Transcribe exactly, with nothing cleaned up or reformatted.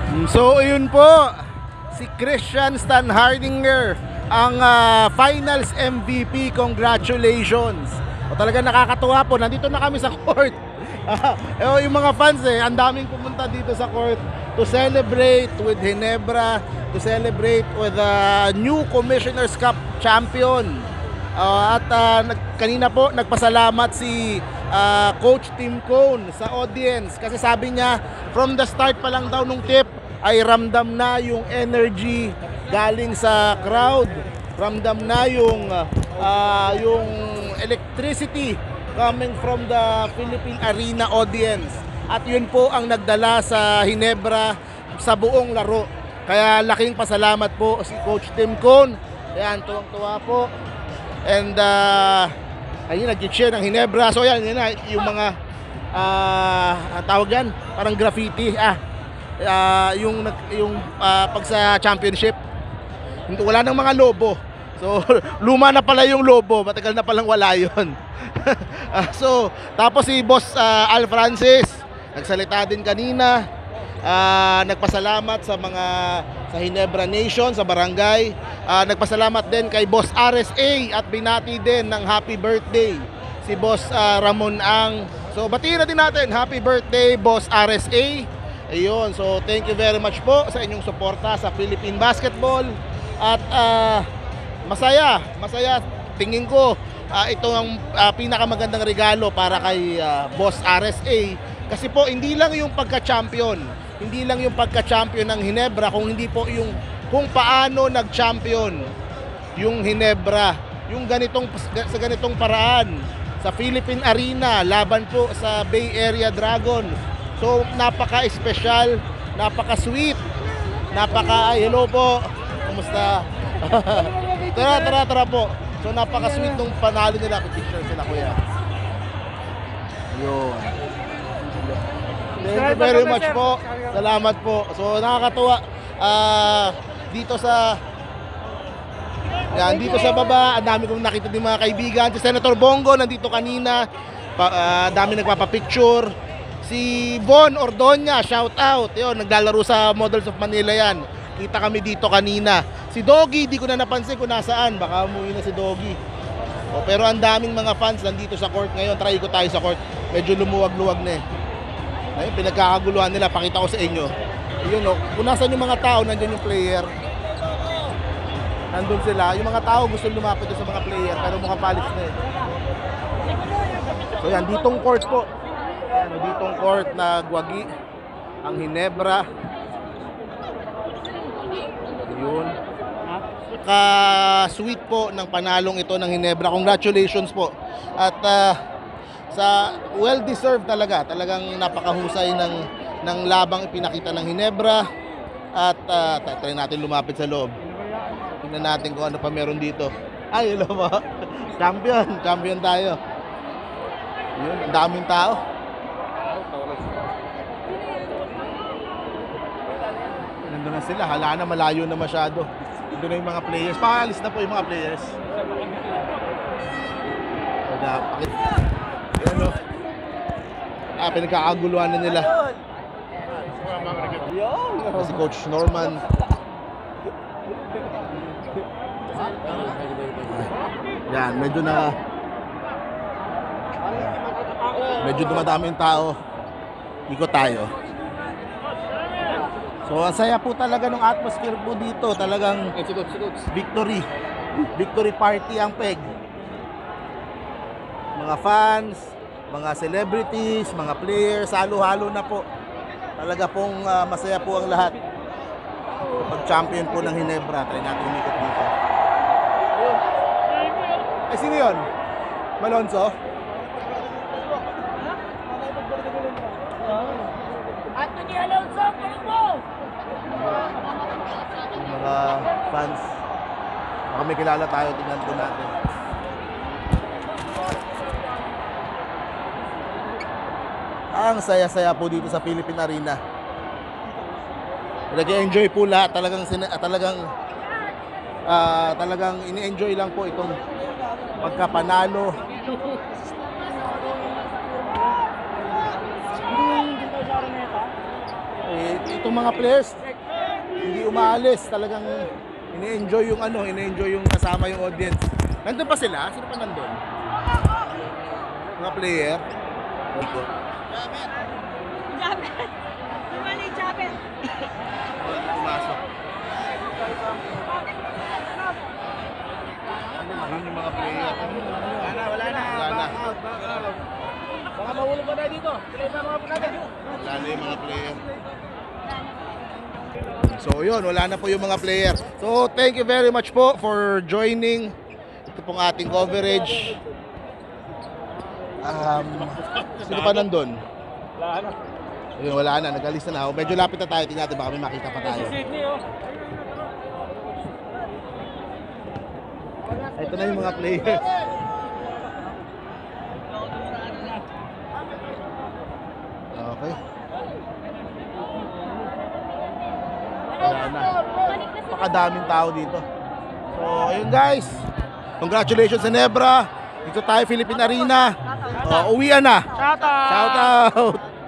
So ayun po, si Christian Standhardinger ang uh, finals M V P. Congratulations. O talaga nakakatuwa po, nandito na kami sa court. uh, yung mga fans eh, ang daming pumunta dito sa court to celebrate with Ginebra, to celebrate with the uh, new Commissioner's Cup champion. Uh, at uh, kanina po nagpasalamat si uh, Coach Tim Cone sa audience kasi sabi niya from the start pa lang daw nung tip ay ramdam na yung energy galing sa crowd, ramdam na yung uh, yung electricity coming from the Philippine Arena audience, at yun po ang nagdala sa Ginebra sa buong laro. Kaya laking pasalamat po si Coach Tim Cone. Ayan, tuwang-tuwa po. And uh, ayun, nag-cheer ng Ginebra. So yan, yun na, yung mga uh, tawag yan, parang graffiti. Ah, uh, yung, yung uh, pag sa championship, wala nang mga lobo. So luma na pala yung lobo, matagal na palang wala yun. uh, so tapos si Boss uh, Al Francis nagsalita din kanina, uh, nagpasalamat sa mga sa Ginebra Nation, sa barangay. Uh, nagpasalamat din kay Boss R S A at binati din ng happy birthday si Boss uh, Ramon Ang. So batiin na din natin, happy birthday Boss R S A. Ayun, so thank you very much po sa inyong suporta sa Philippine Basketball. At uh, masaya, masaya tingin ko uh, ito ang uh, pinakamagandang regalo para kay uh, Boss R S A. Kasi po hindi lang yung pagka-champion, hindi lang yung pagka-champion ng Ginebra, kung hindi po yung kung paano nag-champion yung Ginebra, yung ganitong sa ganitong paraan sa Philippine Arena laban po sa Bay Area Dragons. So napaka-special, napaka-sweet, napaka ay, hello po. Kumusta? tara, tara, tara po. So napaka-sweet nung panalo nila, picture sila kuya. Yun. Thank you very much po. Salamat po. So nakakatuwa uh, dito sa yan, dito sa baba, ang dami kong nakita din mga kaibigan. Si Senator Bongo nandito kanina, pa, uh, dami nagpapapicture. Si Von Ordoña, shout out. Yun, naglalaro sa Models of Manila yan. Kita kami dito kanina. Si Doggy, di ko na napansin kung nasaan. Baka umuwi na si Doggy. O, pero ang daming mga fans nandito sa court ngayon. Try ko tayo sa court. Medyo lumuwag-luwag na eh. Ayun, pinagkakaguluhan nila, pakita ko sa inyo. Ayun o, kung nasan yung mga tao, nandiyan yung player. Nandun sila. Yung mga tao gusto lumapit sa mga player, pero mukhang palis na eh. So yan, ditong court po. Yan, ditong court na Gwagi, ang Ginebra. Ayun. Ka-sweet po ng panalong ito ng Ginebra. Congratulations po. At uh, sa well-deserved talaga, talagang napakahusay ng ng labang ipinakita ng Ginebra. At uh, try natin lumapit sa loob. Tingnan natin kung ano pa meron dito. Ay, hello po. Champion, champion tayo. Yun, ang daming tao. Nandun na sila, hala na, malayo na masyado. Nandun na yung mga players. Paalis na po yung mga players. Pakit. Ayan o. Ah, pinagkakaguluhan na nila. Si Coach Norman. Yan, medyo na medyo dumadaming tao. Ikot tayo. So ang saya po talaga ng atmosphere po dito. Talagang victory. Victory party ang peg. Mga fans, mga celebrities, mga players, halo-halo na po. Talaga pong uh, masaya po ang lahat. Pag-champion po ng Ginebra, try natin umikot dito. Eh, sino yun? Malonzo? Anthony Alonso, pulong mo! Mga fans. Baka may kilala tayo, tingnan po natin. Ang saya-saya po dito sa Philippine Arena. Nag-enjoy po lahat. Talagang, talagang, uh, talagang ini-enjoy lang po itong pagkapanalo. Eh, ito itong mga players hindi umaalis, talagang ini-enjoy yung ano, ini-enjoy yung kasama yung audience. Nandun pa sila? Sino pa nandun? Mga player? Opo. Jabet. Tumali, Jabet. Pumasok. Yun yung mga player. Wala na, wala na. Wala na. Back out, back out. Baka mahulog pa tayo dito. Sila yung mga natin. Wala na yung mga player. So yun, wala na po yung mga player. So thank you very much po for joining ito pong ating coverage. Um, sino pa nandun? Wala na. Ayun, wala na, nag-alis na na. Medyo lapit na tayo, tingnan natin baka may makita pa tayo. Sydney, oh. Ito na yung mga player. Okay. Wala na. Pakadaming tao dito. So, ayun guys. Congratulations Ginebra. Dito tayo, Philippine Arena. Uh, uwian na. Shout out! Shout out!